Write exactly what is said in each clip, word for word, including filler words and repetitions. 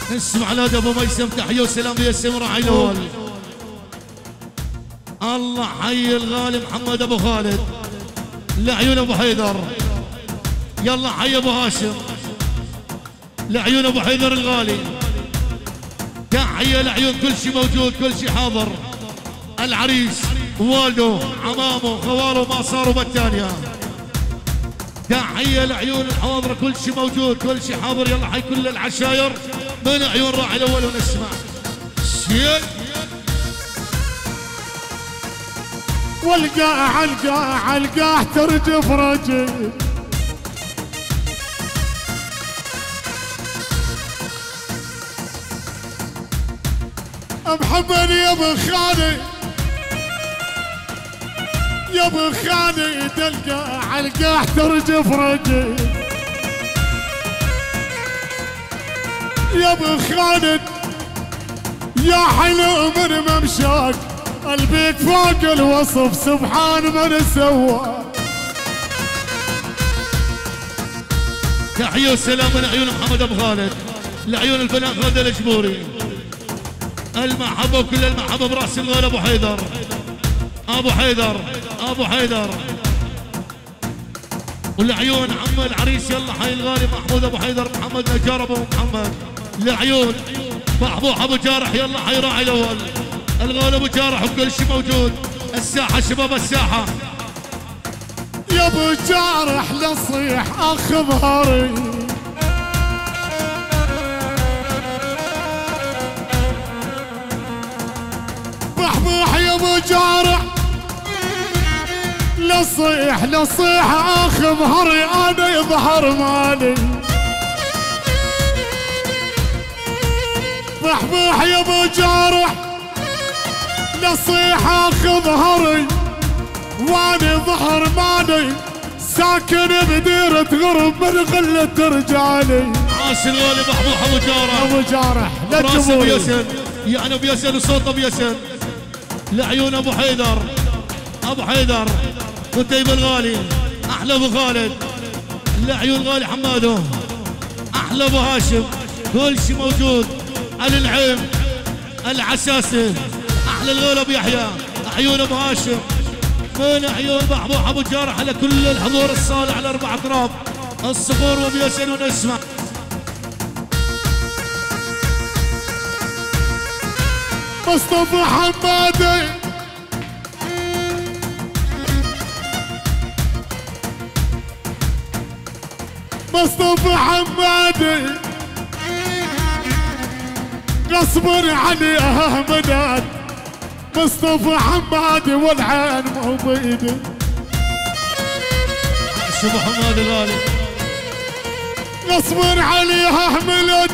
نسمع نادى ابو ميسم تحيه وسلام ياسم راعي الاول. الله حي الغالي محمد ابو خالد لعيون ابو حيدر. يلا حي ابو هاشم لعيون ابو حيدر الغالي. تحيه لعيون كل شيء موجود كل شيء حاضر. العريس والده عمامه خواله ما صاروا بالثانيه. تحيه لعيون الحاضره كل شيء موجود كل شيء حاضر. يلا حي كل العشاير من عيون راعي الاول ونسمع شيء. والقاع القاع القاع ترجف رجل محمد يا ابو خالي يا ابو خالي تلقى القاع ترجف رجل يا ابو خالد يا حلو من ممشاك قلبك فوق الوصف سبحان من سوى. تحيه وسلام من عيون محمد ابو خالد لعيون الفنان خالد الجبوري. المحبه وكل المحبه براس الغالي ابو حيدر ابو حيدر ابو حيدر ولعيون عم العريس. يلا حي الغالي محمود ابو حيدر محمد نجار ابو محمد لعيون محبوح ابو جارح. يلا حي راعي الاول الغالي ابو جارح وكل شيء موجود. الساحه شباب الساحه يا ابو جارح لصيح اخ ظهري بحبوح يا ابو جارح لصيح لصيح اخ ظهري انا يظهر مالي. بحبوح يا ابو جارح لصيح اخ ظهري واني ظهر مالي ساكن بديرة غرب من غلة رجالي. عاش الغالي محبوح ابو جارح ابو جارح لا راس ابو ياسن يعني ابو ياسن وصوت ابو ياسن لعيون ابو حيدر ابو حيدر وتيب الغالي احلى ابو خالد لعيون غالي حماده احلى ابو هاشم كل شيء موجود. علي العيم العساسه احلى الغالي ابو يحيى عيون ابو هاشم من عيون محبوح ابو جارح على كل الحضور الصالح على اربع اطراف الصخور وابو ياسين ونسمع. مصطفى حمادي مصطفى حمادي غصبا عني اهمدان. مصطفى حمادي والعين مو بايدي. شوفوا حمادي الغالي غصبا عليها اهملت.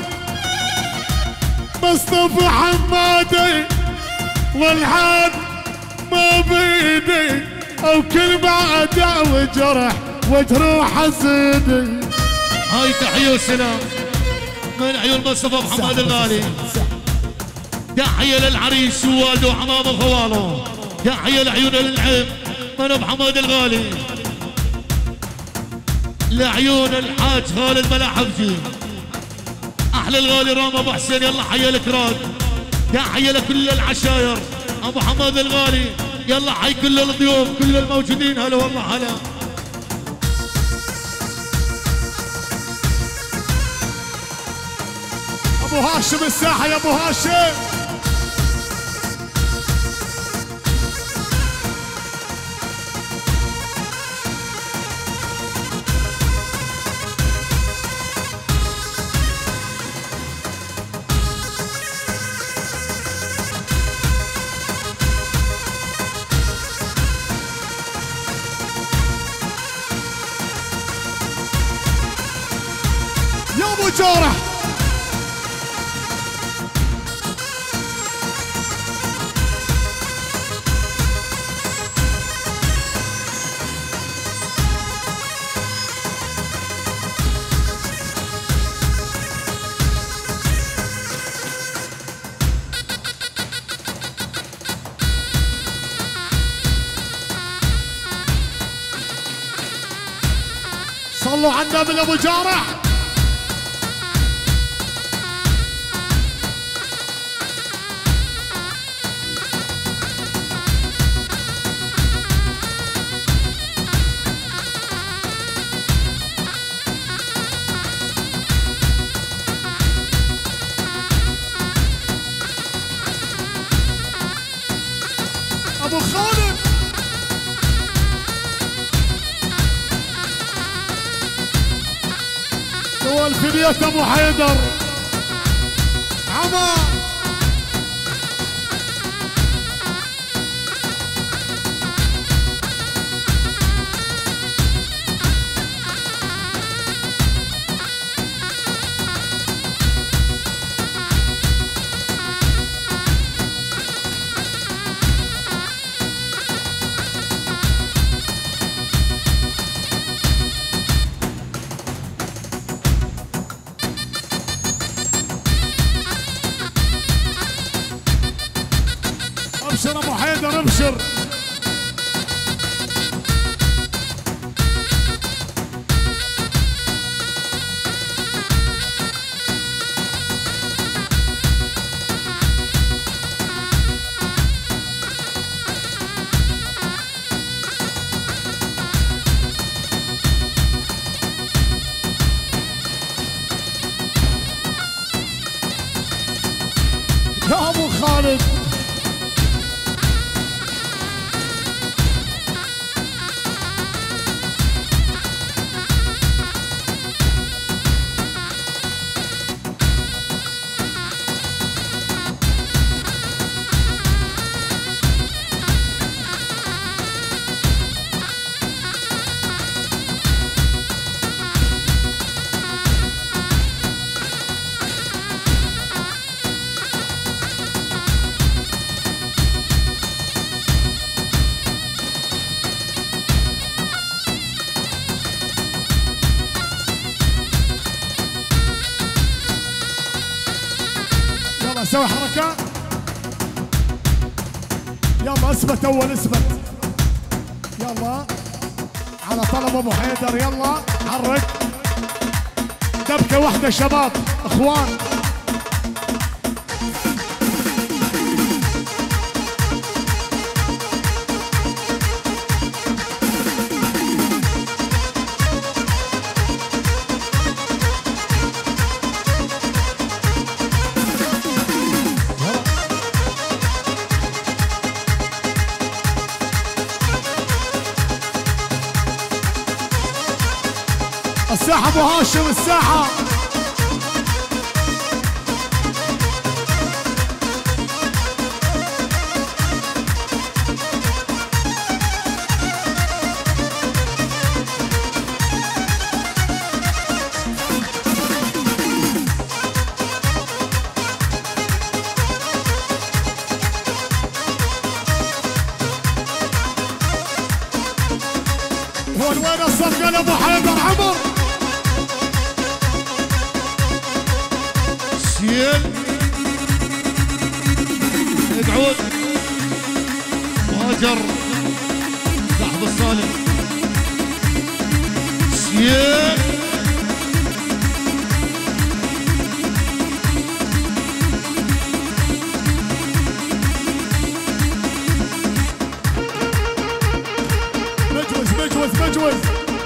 مصطفى حمادي والعين مو بايدي او كل ما اداوي جرح وجروح ازيدي. هاي تحيه وسلام من عيون مصطفى محمد الغالي. تحيه للعريس ووالده وعمامه وخواله. تحيه لعيون العيم من ابو حماد الغالي لعيون الحاج خالد ملاحفجي احلى الغالي رام ابو حسين. يلا حي الكراد تحيه لكل العشاير ابو حماد الغالي. يلا حي كل الضيوف كل الموجودين. هلا والله هلا. ابو هاشم الساحه يا ابو هاشم. يا ابو جارح صلوا على النبي ابو جارح. فدية ابو حيدر عمر. ابشر ابو حيدر ابشر. يا ابو خالد سوي حركة. يلا اثبت اول اثبت. يلا على طلب ابو حيدر. يلا حرك دبكة واحدة شباب اخوان. الساحة ابو هاشم الساحة. وين وين الصفقة ابو حيدر عمر. سيل اقعد مهاجر لحظة الصالح. سيل مجوز مجوز مجوز.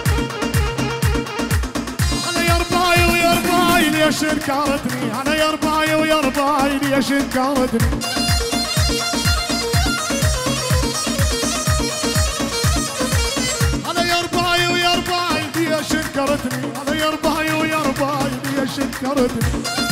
انا يا رباي ويا رباي ليش انكرتني. انا يا رباي ويا رباي ليش انكرتني. انا يا رباي ويا رباي ليش انكرتني. انا يا رباي ويا رباي ليش انكرتني.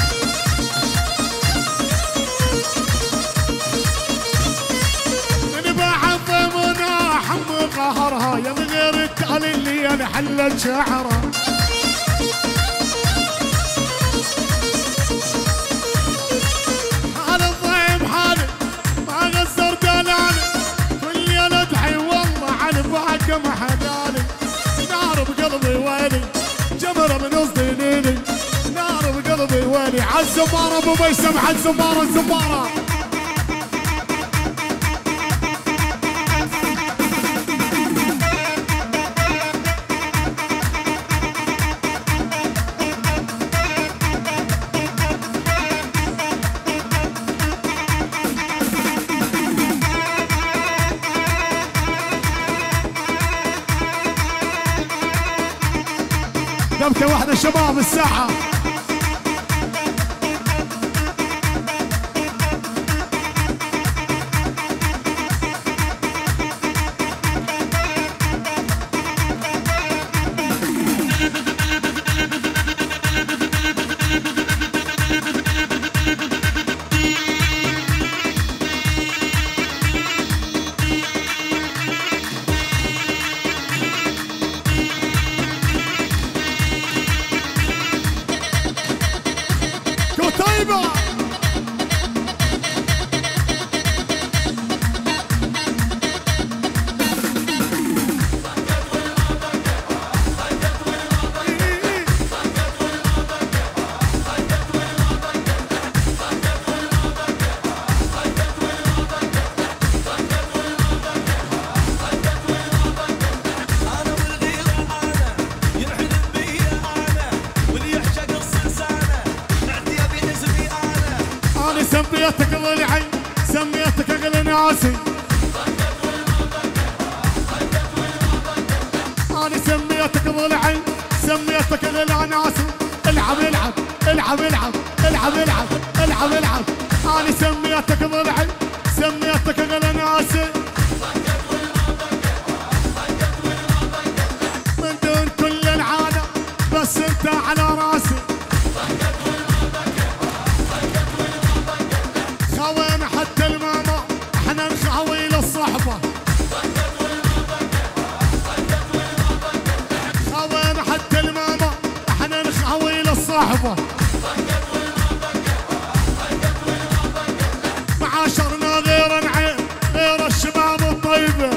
من بعد منى حم قهرها يا من غير التالي اللي انا حلت شعرها. ما حداني نار بقلبي ويلي جمرة من وسطيني. نار بقلبي ويلي عالزمارة ابو ميسم عالزمارة الزمارة. دبكة واحدة شباب الساحة. سميتك ضلعي سميتك اغلى ناسي انا سميتك ضلعي سميتك اغلى ناسي العب العب العب العب العب العب العب العب انا سميتك ضلعي سميتك اغلى ناسي من دون كل العالم بس انت على راسي خوينا حتى الماما احنا نخاوي للصحبه خوينا حتى الماما احنا نخاوي للصحبه معاشرنا غير نعيم غير الشباب الطيبه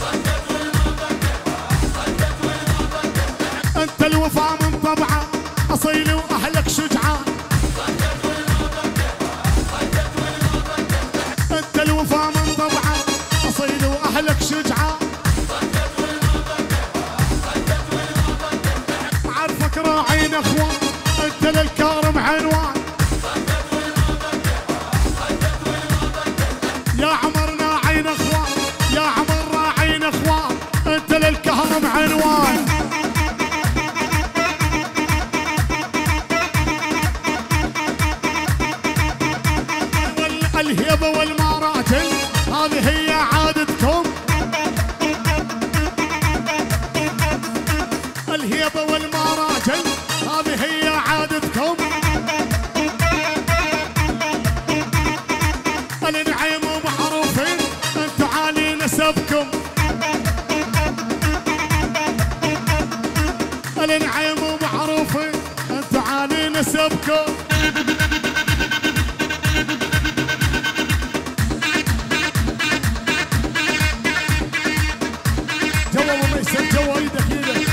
انت الوفا من طبعه اصيل واهلك شجعان انت الوفا من طبعه اصيل واهلك شجعان عارفك راعين اخوان انت للكارم عنوان يا عمر راعين اخوان يا عمر راعين اخوان انت للكهرم عنوان الهيبة والمراجل هذه هي عادتكم الهيبة والمراجل هذه هي عادتكم النعيم ومعروفين انتو عالي نسبكم النعيم ومعروفين انتو عالي نسبكم جوا ايدك ايدك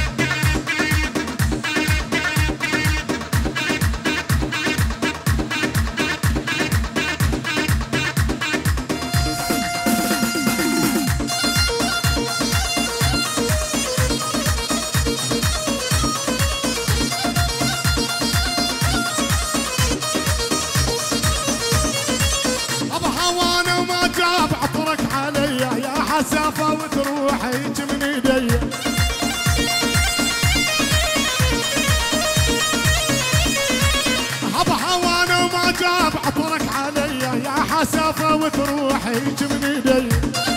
ابا هوانا ما جاب عطرك علي يا حسافه وتروح هيك من ايدي ابا هوانا ما جاب عطرك علي يا حسافه وتروح هيك من ايدي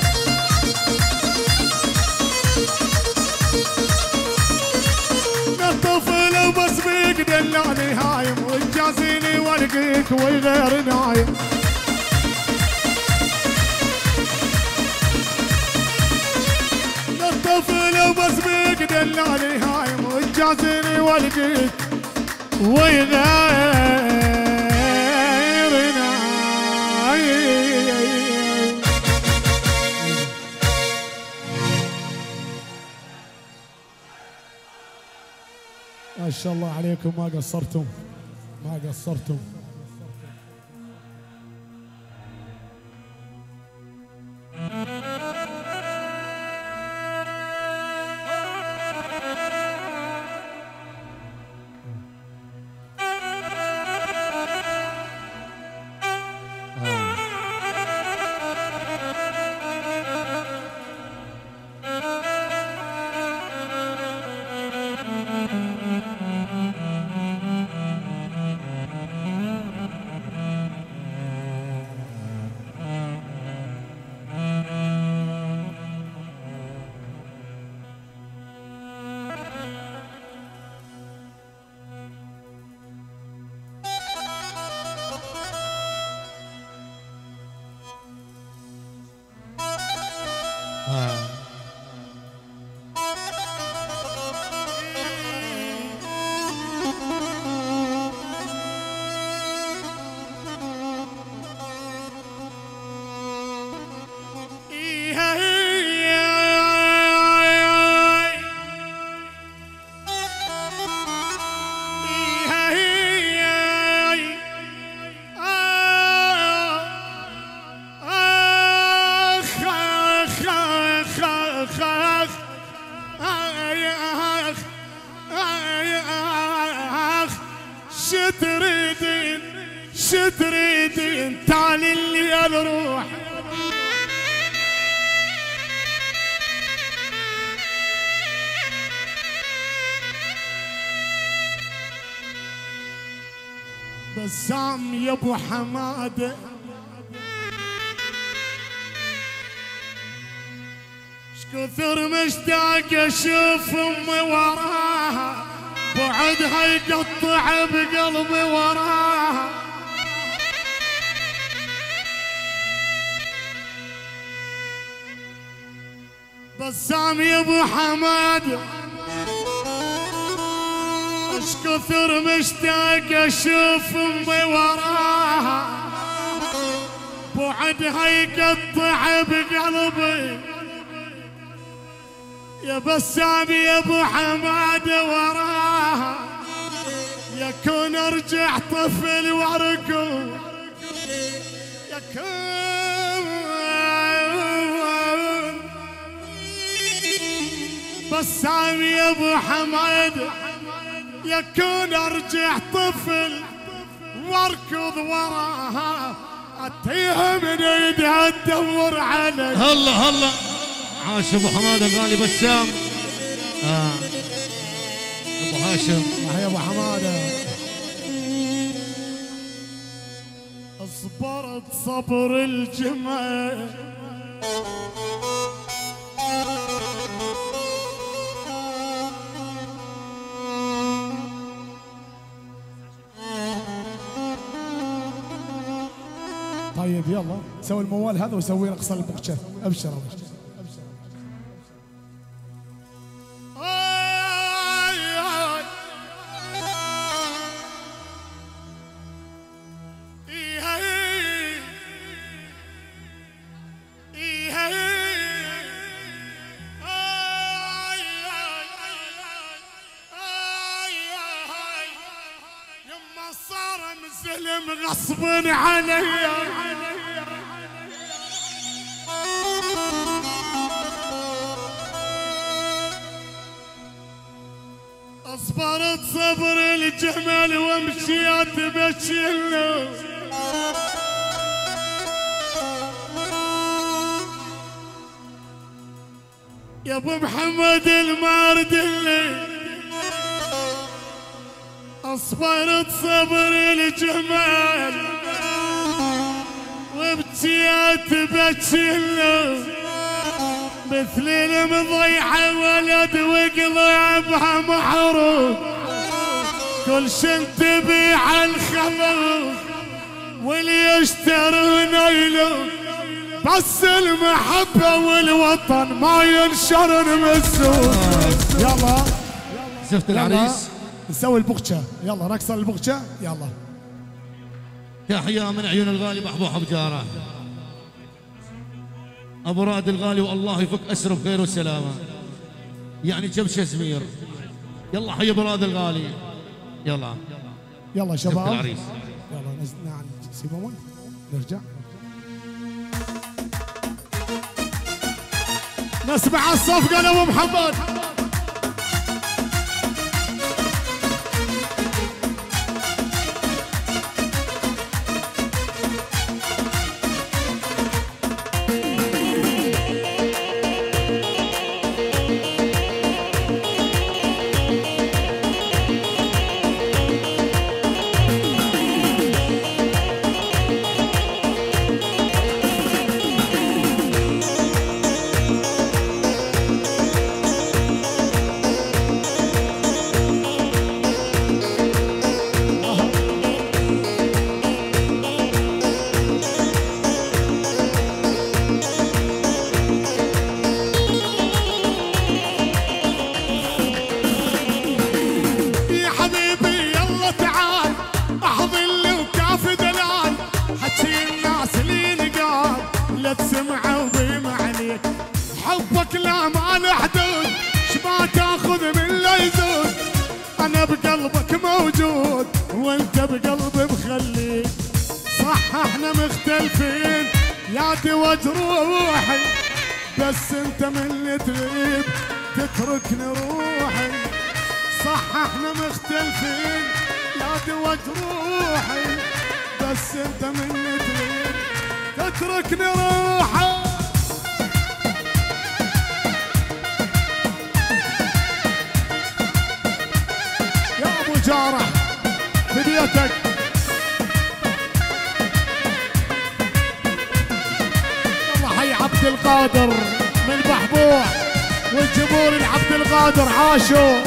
الطفل بس بيك دلاني هايم وتجازيني والقيك وغير نايم الطفل بس بيك دلاني هايم وتجازيني والقيك وغير نايم ما شاء الله عليكم ما قصرتم ما قصرتم وش تريدين تعالي اللي الروح بسام يا ابو حماده كثر مشتاق اشوف امي وراها بعدها يقطع بقلبي وراها بسام يا ابو حماد اش كثر مشتاق اشوف امي وراها بعدها يقطع بقلبي يا بسام يا ابو حماد وراها يكون ارجع طفل واركض يكون بسام يا ابو حماد يكون ارجع طفل واركض وراها اتيها من ايدها تدور علي هلا هلا عاش ابو حماد الغالي بسام آه. ابو هاشم يا ابو حماده اصبرت صبر الجمال طيب يلا سوي الموال هذا وسوي رقص البوكشر ابشر ابشر غصب علي اصبرت صبر الجمل ومشيت بشيله يا ابو محمد الماردلي اصبرت صبر الجمال وبكيت بجله مثل المضيعه ولد وقلبها محروق كل شي تبيع الخلق واللي يشترون يلوق بس المحبه والوطن ما ينشرن من السوق يلا زفت العريس نسوي البغشة يلا رقصة البغشة يلا تحية من عيون الغالي محبوب حبجارة ابو رائد الغالي والله يفك اسره بخير وسلامة يعني جبشة زمير يلا حي ابو رائد الغالي يلا يلا شباب العريس يلا نزلنا عن سيبومون نرجع نسمع الصفقة لابو محمد موجود وانت بقلبي مخليك صح احنا مختلفين يا دوج روحي بس انت من اللي تغيب تتركني روحي صح احنا مختلفين يا دوج روحي بس انت مني تغيب تتركني روحي. يا ابو جارح بديتك والله حي عبد القادر من بحبوح والجمهور العبد القادر عاشوا.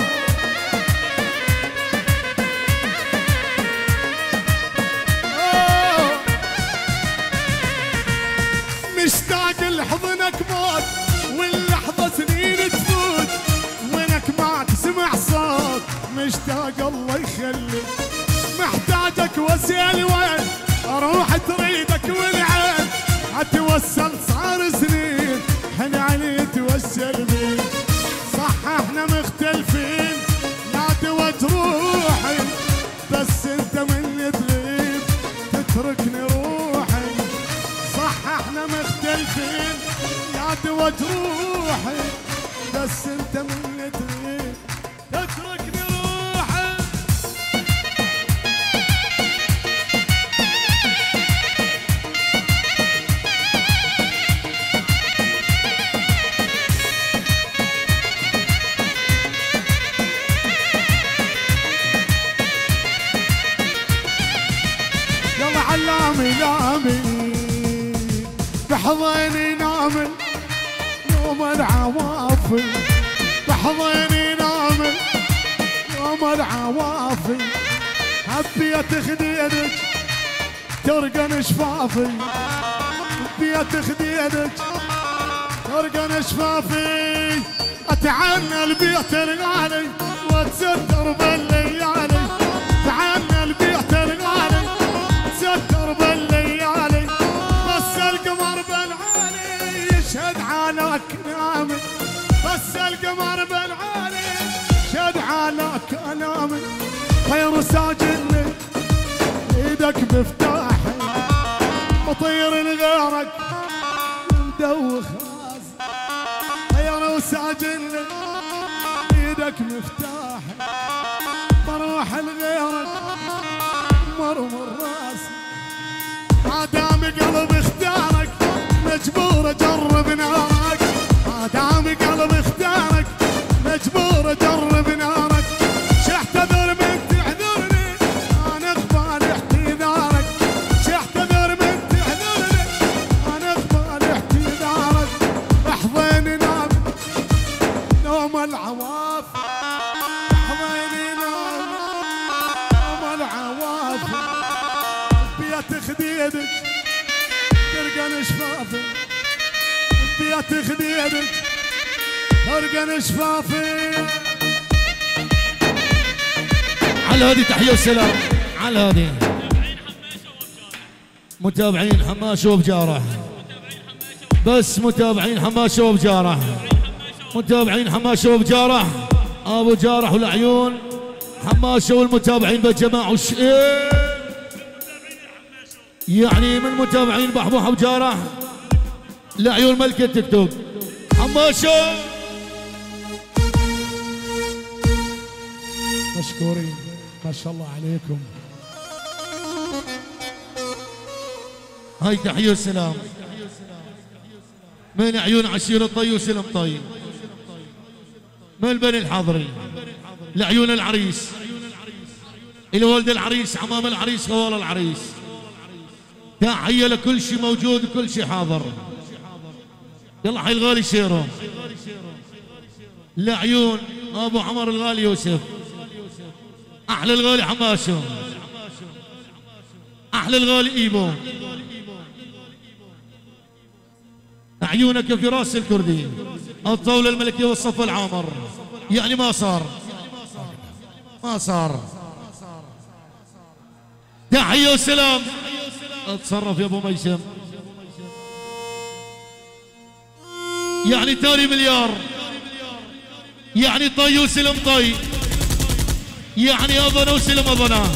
مشتاق لحضنك موت واللحظة سنين تفوت وينك ما تسمع صوت مشتاق الله يخليك محتاجك وسيل وين اروح تريدك والعين اتوسل صار سنين حن علي توسل بيك صح احنا مختلفين لا دوت روحي بس انت مني تغيب تتركني روحي صح احنا مختلفين يا دوت روحي بس انت مني تغيب تتركني روحي. يلا علامي لامي بحضيني نامل يوم العوافي بحضيني نامل يوم العوافي حبيت خديدك ترقن شفافي حبيت خديدك ترقن شفافي اتعنى البيت الغالي واتستر بالليالي اتعنى البيت الغالي واتستر بالليالي بس القمر بالعالي يشهد على كلامي بس القمر بالعالي يشهد على كلامي طير ساجدني ايدك مفتاحي مطير لغيرك مدوخ راسي طير وساجدني ايدك مفتاحي بروح لغيرك مرمر راسي ما دام قلب اختارك مجبور اجرب نارك ما دام قلب اختارك مجبور اجرب نارك شحتذر من تحذرني انا اقبل احتذارك شحتذر من تحذرني انا اقبل احتذارك احضيني نام نوم العواف احضيني نام نوم العواف بيت خديدك ترقن شفافي بيت خديدك ترقن شفافي. على هذه تحية وسلام على هذه متابعين حماشه وبجارح بس متابعين حماشه وبجارح متابعين حماشه وبجارح ابو جارح والعيون حماشه والمتابعين بالجماعه وش يعني من متابعين بحبوح وجارح لعيون ملكة تيك توك حماشه. مشكورين ما شاء الله عليكم. هاي تحية وسلام من عيون عشيرة طي وسلم طي من البني الحاضري لعيون العريس الولد العريس عمام العريس خوال العريس تحية لكل شيء موجود وكل شيء حاضر. يلا حي الغالي شيرو لعيون ابو عمر الغالي يوسف احلى الغالي حماشو احلى الغالي ايبو عيونك في راس الكردي الطاولة الملكية والصف العامر يعني ما صار ما صار. تحية وسلام اتصرف يا ابو ميسم يعني تالي مليار يعني طي وسلم طي يعني اظن وسلم اظنه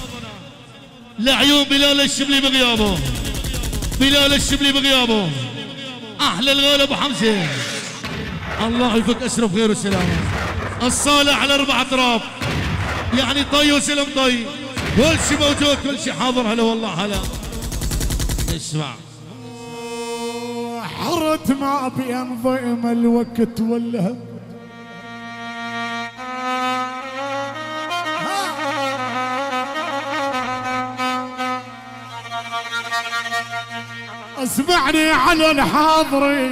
لعيون بلال الشبلي بغيابه بلال الشبلي بغيابه احلى الغالي ابو حمزه الله يفك اسره بخير وسلامه الصالح على اربع اطراف يعني طي وسلم طي كل شيء موجود كل شيء حاضر. هلا والله هلا. اسمع حرت ما بين ضيم الوقت والهم اسمعني على الحاضري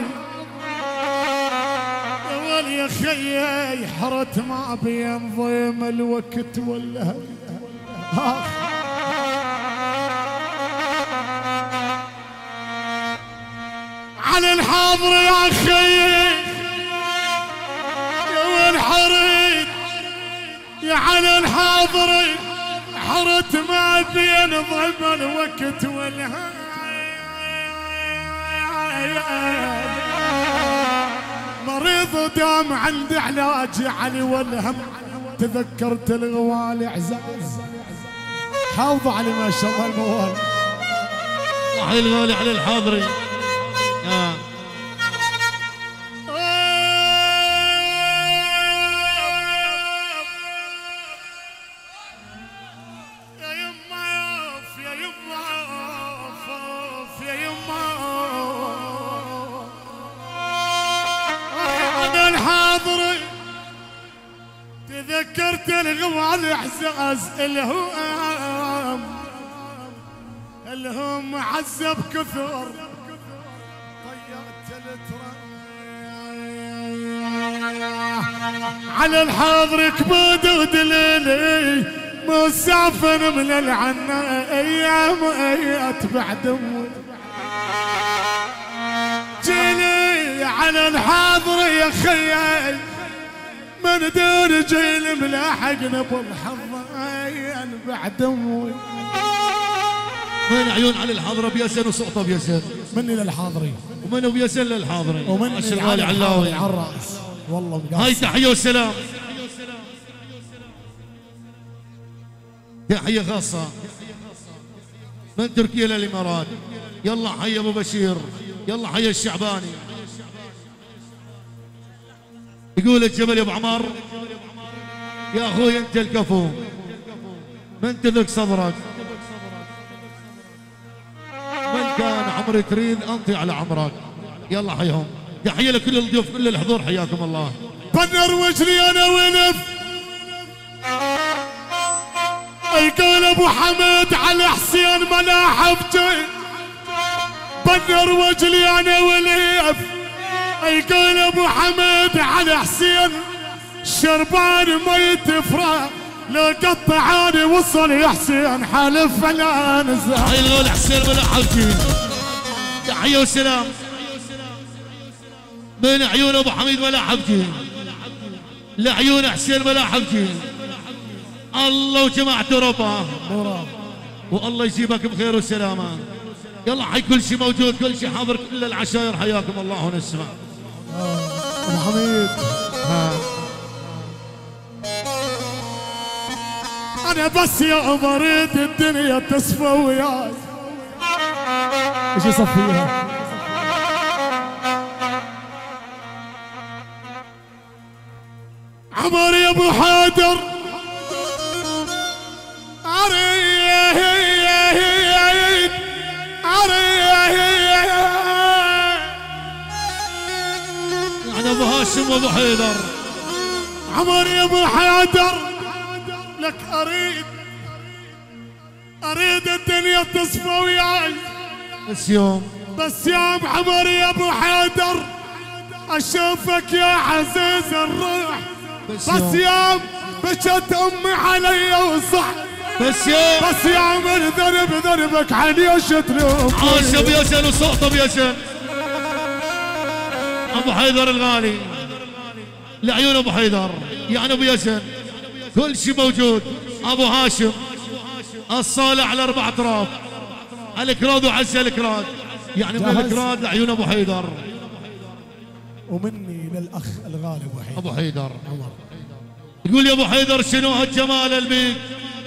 يا خيي حرت ما بين ضيم الوقت والهم على الحاضر يا خيي يا وين حريت يا على الحاضر حرت ما بين ضيم الوقت والهم مريض دام عند علاج علي والهم تذكرت الغوالي عزاز حافظ علي ما شاء الله الموال وحي الغالي على الحاضري. آه. يا يما يا يما يا يما انا الحاضري تذكرت الغوالي احساس الهام الهم عذب كثر طيرت على الحاضر كبود ودليلي مسافر من العنا ايام اتبع دمي جيلي على الحاضر يا خيي من دون جيل ملاحقنا بالحظ بعد امي من عيون على الحاضرة بيسن وسقطة بيسن مني للحاضري ومنه بيسن للحاضري ومني الغالي علاوي على الراس والله هاي تحية والسلام. تحية خاصة من تركيا للإمارات. يلا حي أبو بشير يلا حي الشعباني. يقول الجبل يا أبو عمر يا أخوي أنت الكفو من تذق صدرك من كان عمري تريد أنطي على عمرك. يلا حيهم. تحية لكل الضيوف كل الحضور حياكم الله. بنر وجري أنا ونف يقول أبو حمد على حسين ملاحبتي بنر وجلي أنا وليف يقول أبو حمد على حسين شربان ما يتفرق لو قطعاني وصل يا حسين حالف لا نزل. تحية الغول حسين ملاحبتي. تحية والسلام من عيون ابو حميد ملاحبتي لعيون حسين ملاحبتي. الله وجماعته ربا والله يجيبك بخير والسلامه. يلا حي كل شيء موجود كل شيء حاضر كل العشاير حياكم الله ونسمع. ابو حميد ها. انا بس يا اريد الدنيا تصفى وياي. ايش يصفيها؟ عمر يا ابو حيدر اريد اريد انا ابو هاشم وابو حيدر. عمر يا ابو حيدر لك اريد اريد الدنيا تصفى وياي. بس يوم بس يا عمر يا ابو حيدر اشوفك يا عزيز الروح. بس, بس يوم بكت امي علي وصح. بس يوم بس يا عمر ذنب ذنبك علي وشتلوم. عاش بيسن وسقطه بيسن. ابو حيدر الغالي لعيون ابو حيدر يعني ابو يسن كل شيء موجود. ابو هاشم الصالة على اربع اطراف الكراد وعز الكراد يعني من الكراد لعيون ابو حيدر. ومني للاخ الغالي ابو حيدر. ابو حيدر عمر يقول يا ابو حيدر شنو هالجمال البيك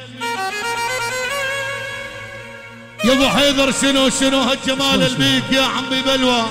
يا ابو حيدر شنو شنو هالجمال البيك يا عمي بلوى.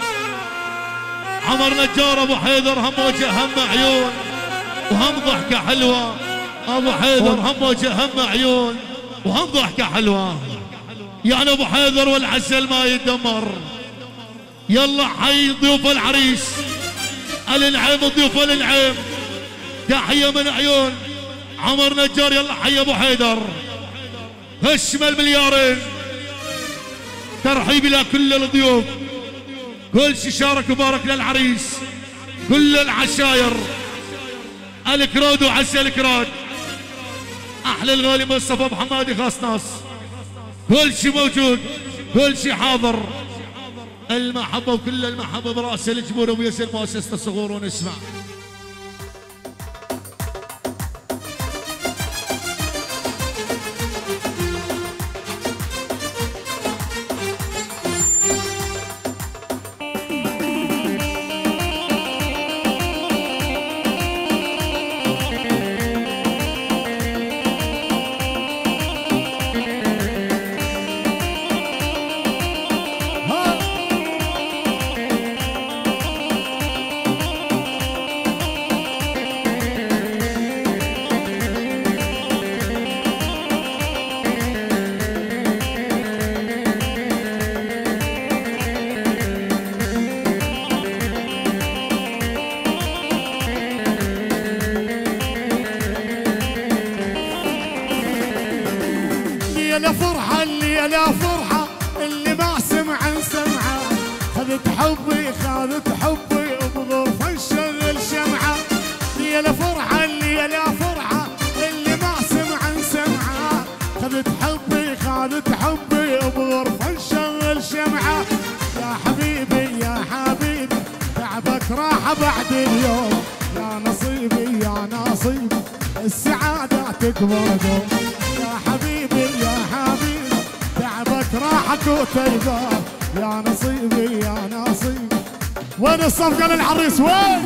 عمر نجار ابو حيدر هم وجه هم عيون وهم ضحكه حلوه. ابو حيدر هم وجه هم عيون وهم ضحكة حلوة. يعني ابو حيدر والعسل ما يتدمر. يلا حي ضيوف العريس الانعام، ضيوف الانعام. تحية من عيون عمر نجار. يلا حي ابو حيدر هشمل مليارين. ترحيب الى كل الضيوف، كل شي شارك وبارك للعريس، كل العشاير الكراد وعسى الكراد. احلى الغالي مصطفى ابو حمادي خاص ناس، كل شي موجود، كل شي حاضر. المحبه وكل المحبه براس الجمهور ابو ياسر مؤسسه الصغور. ونسمع الليلة فرحة، الليلة فرحة اللي ما سمع سمعة. خذت حبي خذت حبي بغرفة نشغل شمعة. الليلة فرحة، الليلة فرحة اللي ما سمع سمعة. خذت حبي خذت حبي بغرفة نشغل شمعة. يا حبيبي يا حبيبي تعبك راح بعد اليوم. يا نصيبي يا نصيبي السعادة تكبر دوم. يا حبيبي يا حبيبي تعبك راحك وتيبه. يا نصيبي يا نصيبي. وين الصفقة للعريس وين؟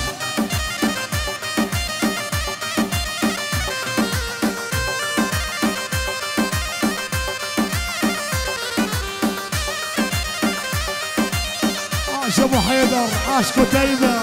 عاش ابو حيدر، عاش كتيبه.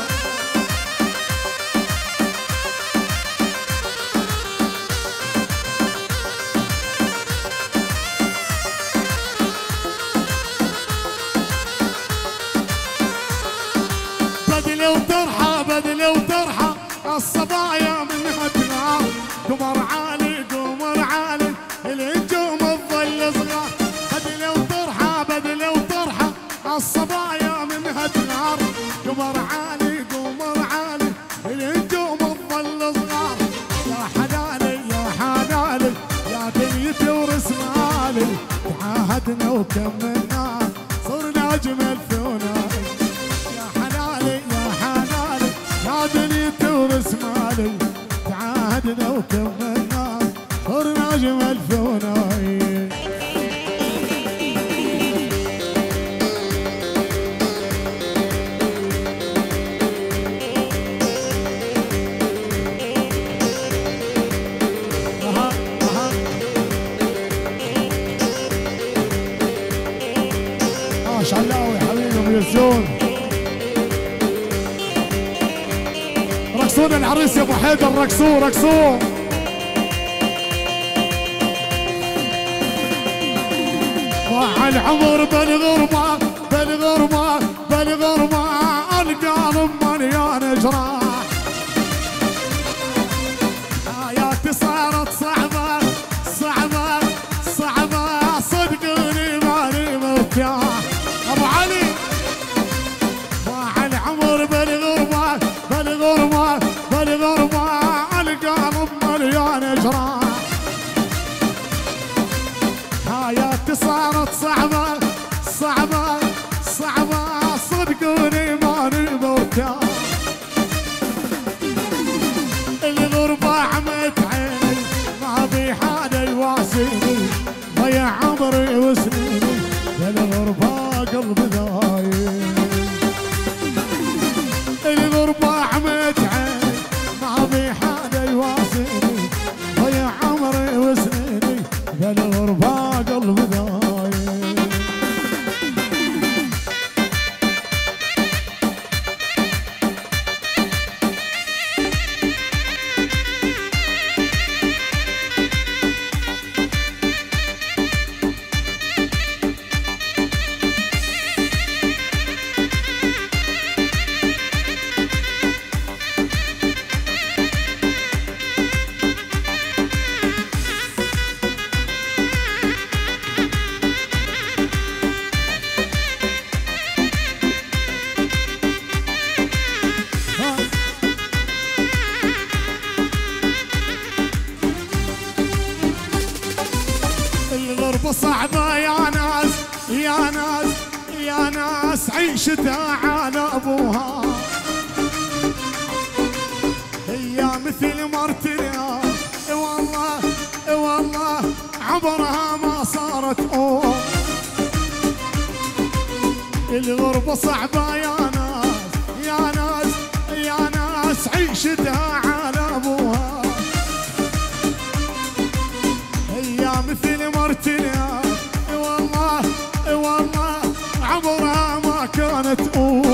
بدلي وطرحه بدلي وطرحه الصبايا منها تنار. قمر عالي قمر عالي الهجوم تظل صغار. بدلي وطرحه بدلي وطرحه الصبايا منها تنار. قمر عالي قمر عالي الهجوم تظل صغار. يا حلالي يا حلالي يا دنيتي ورسمالي. تعاهدنا وكملنا صرنا اجمل ثنائي. دنيتي ورسمالي تعاهدنا وكملنا صرنا اجمل ثنائي. اها اها ما شاء الله يا حبيبي ابو ياسون. رقصون العريس يا ابو حيدر، رقصوه رقصوه. ضاع العمر بالغربة بالغربة بالغربة القلب مليان جراح. حياتي صارت صعبة صعبة صعبة صدقوني ماني مرتاح. ابو علي ضاع العمر بالغربة بالغربة بالغربة القلب مليان جراح. حياتي صارت صعبة صعبة صعبة صدقوني ماني مرتاح. الغربة صعبة يا ناس يا ناس يا ناس عيشتها على ابوها، هي مثل مرتنا والله والله عبرها ما صارت أوه. الغربة صعبة يا ناس يا ناس يا ناس عيشتها على ابوها، هي مثل مرتنا والله والله عبرها ما كانت أوه.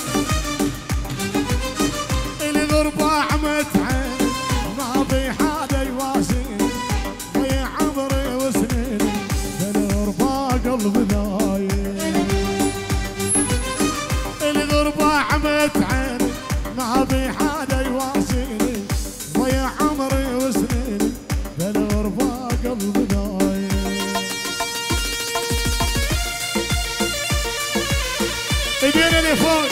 الغربة عمت عين ما بي حدا يوازيني، ضيع عمري وسنيني بالغربة قلبي نايم. الغربة عمت عين ما بي حدا يوازيني، ضيع عمري وسنيني بالغربة قلبي نايم. ايدينا اللي فوق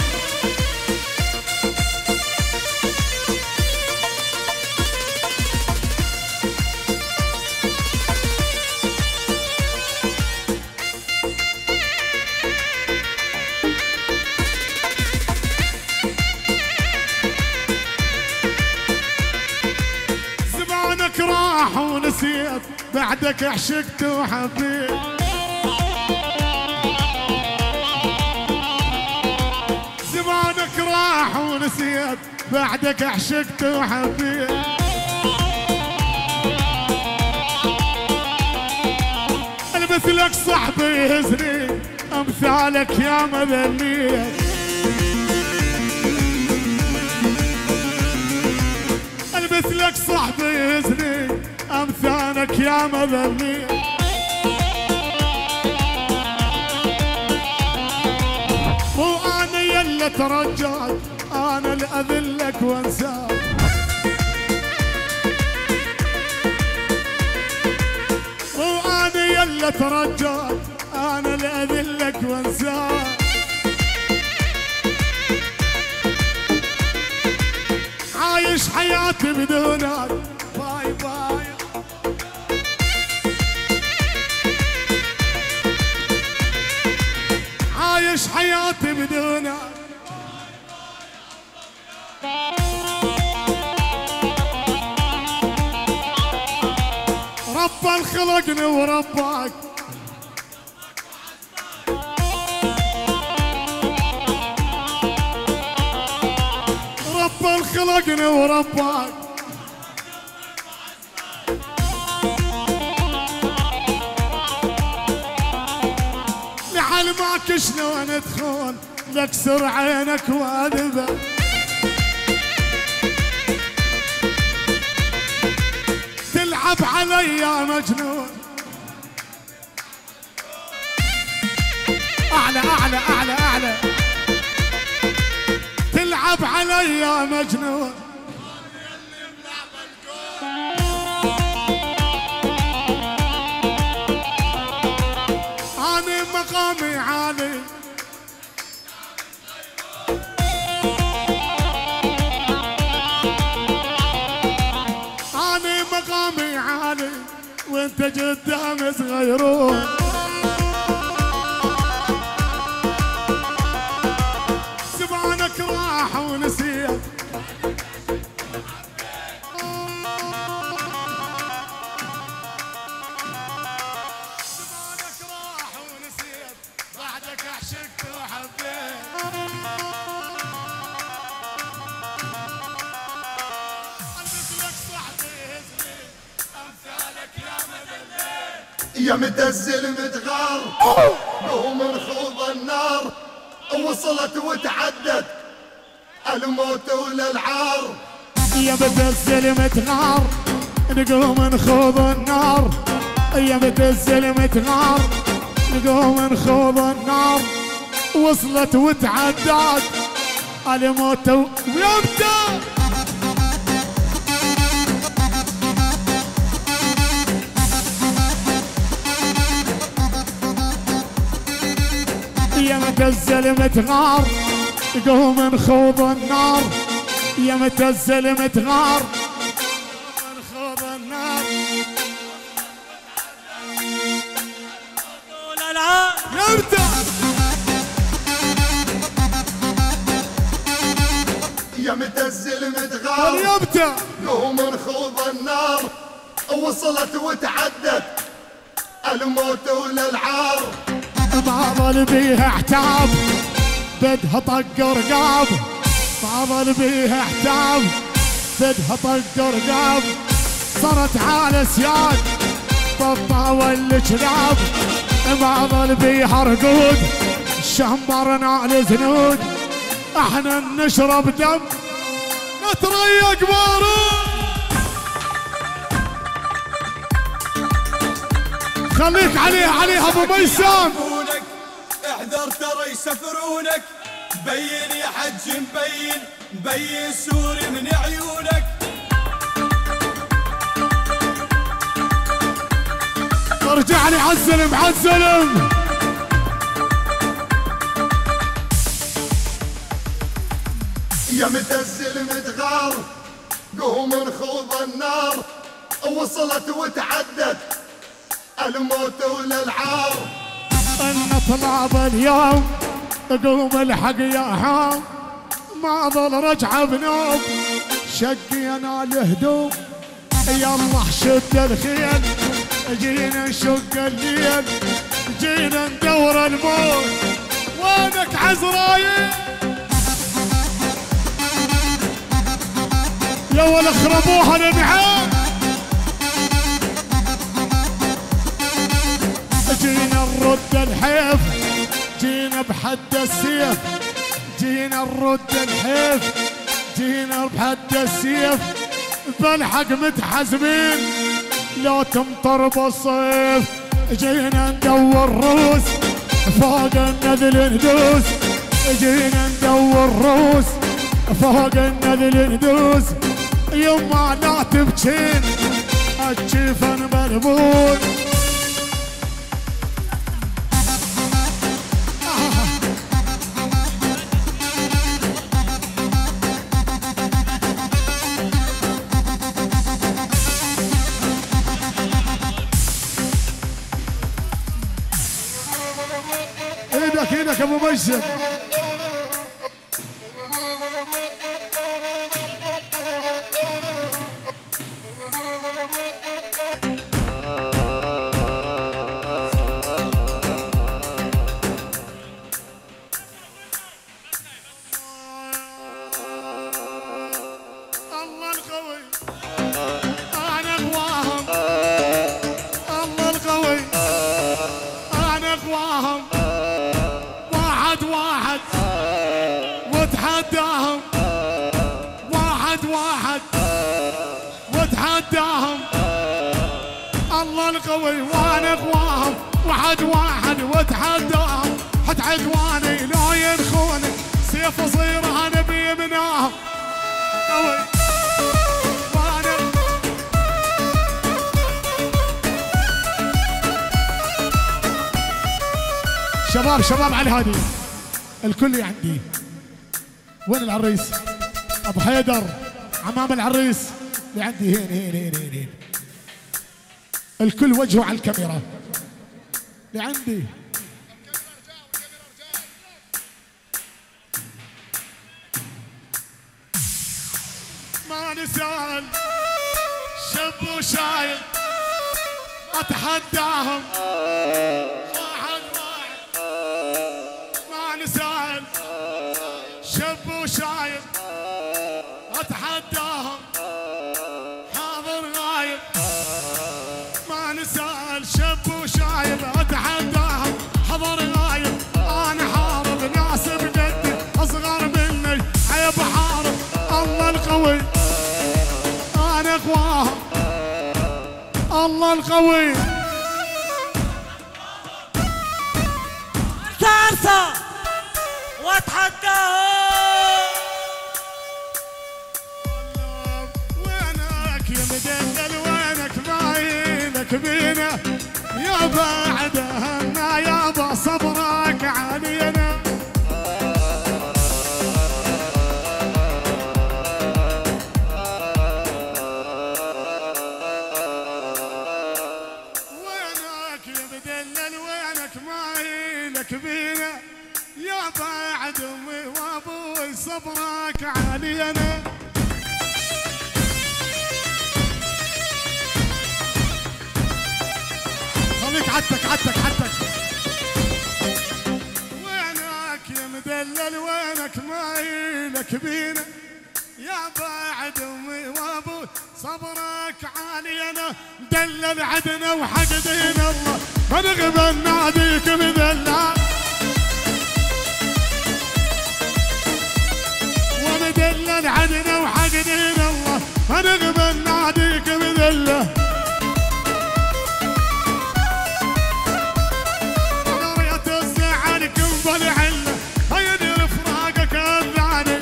راح ونسيت بعدك عشقت وحبيت، زمانك راح ونسيت بعدك عشقت وحبيت. البس لك صحبي يهزني امثالك يا مذليت، البس لك صحبي يهزني امثالك يا مذليت. مو انا يلا ترجاك انا اللي اذلك وانساك، مو انا يلا ترجاك انا اللي اذلك وانساك. عايش حياتي بدونك باي باي، عايش حياتي بدونك. ربنا خلقني ورباك، ربنا خلقني ورباك. لعلمك شلون تخون لكسر عينك واذبه، تلعب علي يا مجنون. اعلى اعلى اعلى اعلى، تلعب علي يا مجنون. أنا مقامي عالي، أنا مقامي عالي وانت قدامي صغيرون. زمانك راح ونسيت، زمانك راح ونسيت بعدك عشقت وحبيت. البس لك صحبي يهزني امثالك يا مذليت، يا متزل متغار قوم نخوض النار، وصلت وتعدت الموت والالعار. يا متزل متغار نقوم نخوض النار، يا متزل متغار نقوم نخوض النار، وصلت وتعدت الموت ويبدا. يا متزل متغار قوم نخوض النار، يا متزل متغار نخوض النار. يبتع قوم نخوض النار وصلت وتعدت الموت والالعار ما ظل بيها احتاب بدها طق رقاب ما ظل بيها احتاب بدها طق رقاب صارت على سياد بالطاوة الجناب ما ظل بيها رقود شمرنا الزنود احنا نشرب دم نتريق بارود خليك عليه عليه ابو ميسان احذر ترى يسفرونك بين يا حج مبين مبين سوري من عيونك ارجع لي عالزلم عالزلم يا متزل متغار قوم نخوض النار وصلت وتعدت الموت والالعار نطلع باليوم قوم الحق يا حام ما ظل رجعه بنوم شقينا الهدوم يلا شد الخيل جينا نشق الليل جينا ندور الموت وينك عزرايل يا ول اخربوها الانعام جينا نرد الحيف جينا بحد السيف جينا نرد الحيف جينا بحد السيف بالحق متحزمين لو تمطر بالصيف جينا ندور روس فوق النذل ندوس جينا ندور روس فوق النذل ندوس يما لا تبكين الجيفن ملبون ايدك ايدك ابو مجد الله القوي انا اقواهم الله القوي انا اقواهم واحد واحد واتحداهم واحد واحد واتحداهم الله القوي وانا اقواهم واحد واحد واتحداهم حتى عدواني لو ينخوني سيف صير انا بيمناهم قوي وانا شباب شباب على الهادي الكل عندي وين العريس ابو حيدر عمام العريس اللي عندي هين هين هين هين, هين. الكل وجهه على الكاميرا اللي عندي ما نسال شب وشايب اتحداهم واحد واحد ما نسال شب وشايب اتحداهم حاضر غايب ما نسال شب وشايب اتحداهم حضر غايب انا حارب ناس بجدي اصغر مني عيب حارب الله القوي انا اقواهم الله القوي كارثة واتحداهم وينك يا مدلل وينك باينك بينا يا بعد هنا يابا صبرك علينا وينك يا مدلل وينك مايلك بينا يا بعد امي وابوي صبرك علينا عدتك عدتك عدتك. وينك يا مدلل وينك مايلك بينا يا بعد امي وابوي صبرك علينا دلل عدنا وحق دين الله فنغبى ناديك مذلل ومدلل عدنا وحق دين الله فنغبى ناديك مذله. قريت الزعل كنبل عله هيدير فراقك اذاني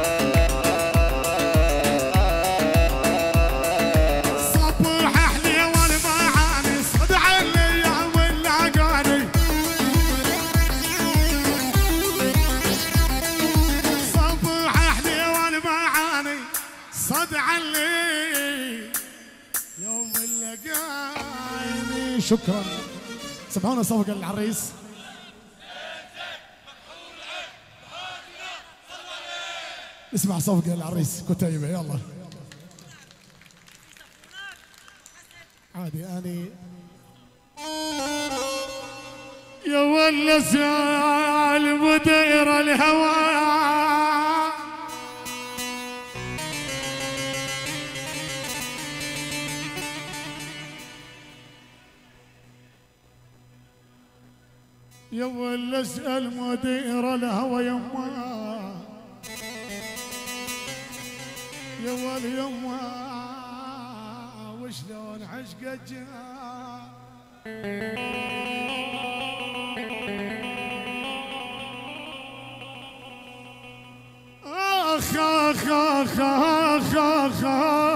صبح احلي والمعاني صدع الايام واللاقاني صبح احلي والمعاني صدع اللي يوم اللقاني. شكرا. سمعونا صفقة للعريس. اسمع صفقة للعريس كتيبة يلا. عادي اني يا ولا سال مدير الهوى يا ولا اسال مدير الهوى يما يا ول يما وشلون عشقك جاء اخ اخ اخ اخ اخ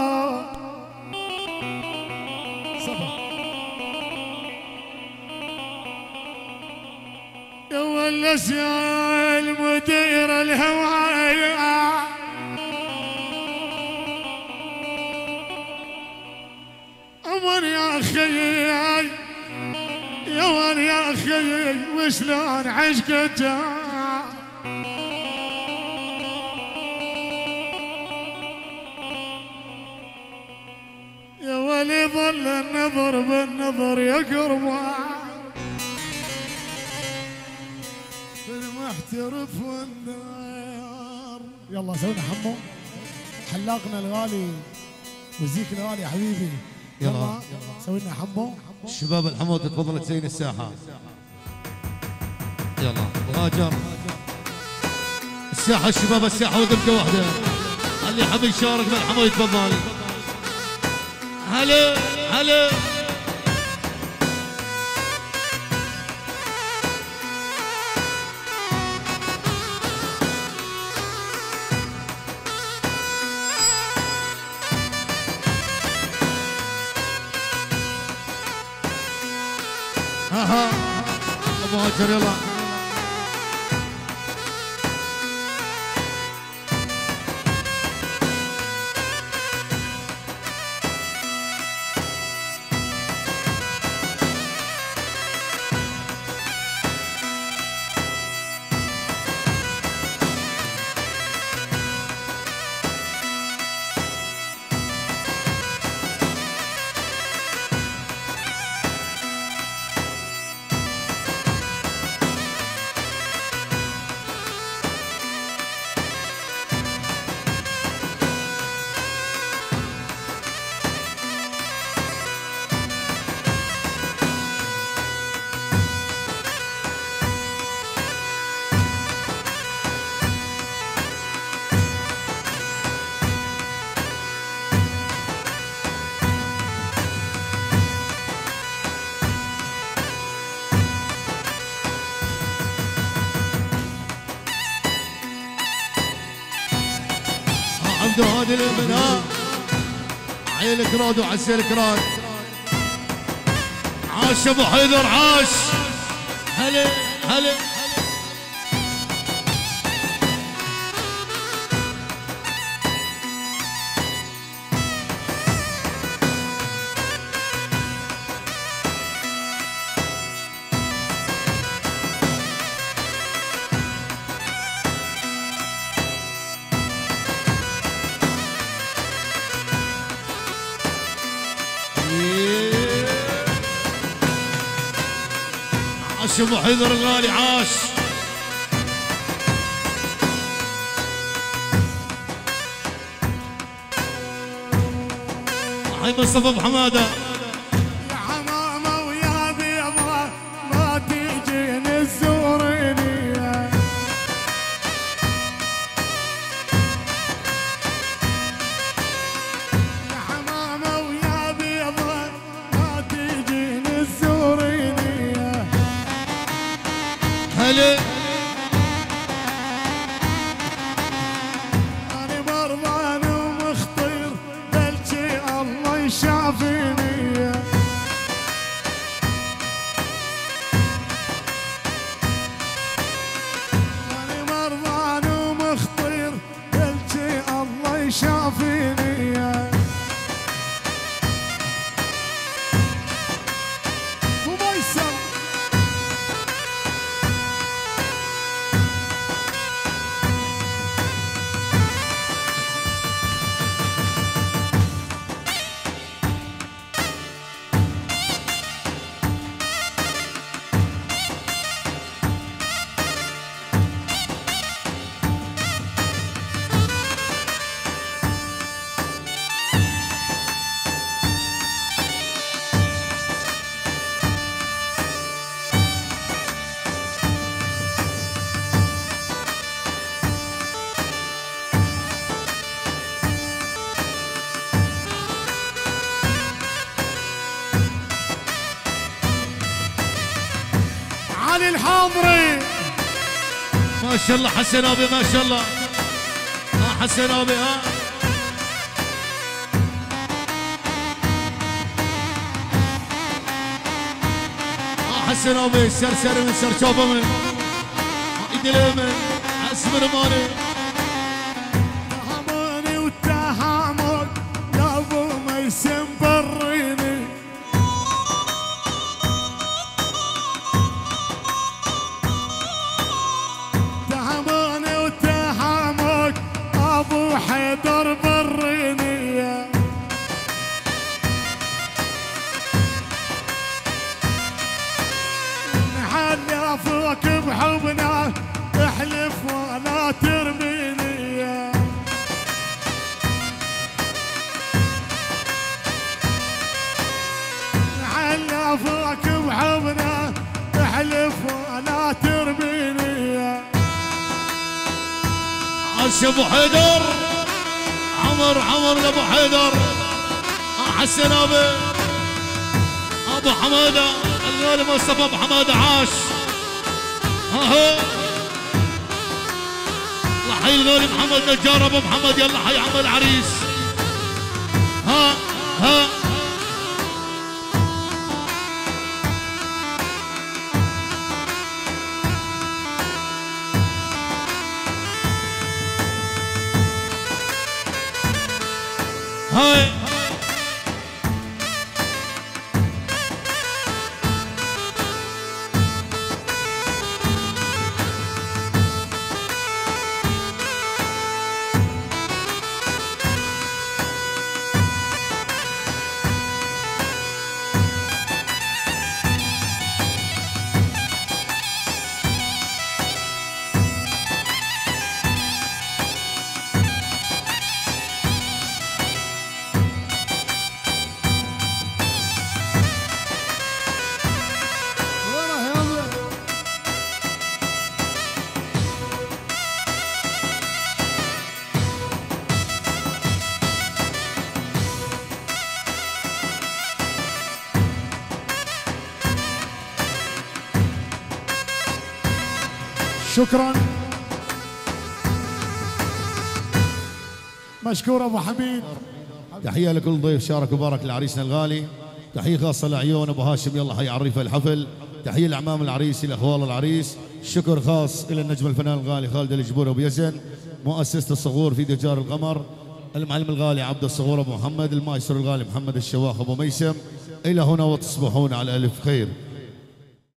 يا ولا اسال مدير الهوايا امر يا اخي يا ول يا اخي وشلون عشقك جاء يا ولي ظل النظر بالنظر يقربان المحترف والنار. يلا سوينا حمو حلاقنا الغالي وزيك الغالي يا حبيبي. يلا, يلا سوينا حمو. الشباب الحمود تفضل تزين الساحه. يلا غاجر الساحه الشباب الساحه ودمكه واحده اللي حاب يشارك بالحمو يتفضل. هلا هلا ها ابو هاجر يلا. عبدو هادي الابناء عيلك راد وعسيلك راد. عاش ابو حيدر عاش. هلا هلا عاش ابو حيدر الغالي عاش. حي مصطفى ابو حماده. يا حمامه ويا بيضه ما تجيني تزوريني، يا حمامه ويا بيضه ما تجيني تزوريني. هلا أنا مرضان ومخطير بلجي الله يشافيني. أنا مرضان ومخطير بلجي الله يشافيني. وميسر علي الحاضري. ما شاء الله حسن ابي ما شاء الله. ها حسن ابي ها ها حسن ابي سرسر من سرشوبه من ايد اليمن اسمر مالي. تهموني وتهامك يا ابو ميسم بريني. تهموني وتهامك ابو حيدر بريني. نحلفك بحبنا احلف ولا ترميني. نحلفك بحبنا احلف ولا ترميني. عاش ابو حيدر عمر عمر لابو حيدر. ها حسن ابي ابو حماده الغالي مصطفى ابو حماده عاش. ها ها الله حي الغالي محمد نجار ابو محمد. يلا حي عم العريس. ها ها هاي شكرا مشكور ابو حميد. تحية لكل ضيف شارك وبارك لعريسنا الغالي. تحية خاصة لعيون ابو هاشم يلا حي عريفة الحفل. تحية لاعمام العريس الى اخوال العريس. شكر خاص الى النجم الفنان الغالي خالد الجبور ابو يزن مؤسسة الصغور في دجار القمر. المعلم الغالي عبد الصغور ابو محمد. المايسترو الغالي محمد الشواخ ابو ميسم. الى هنا وتصبحون على الف خير.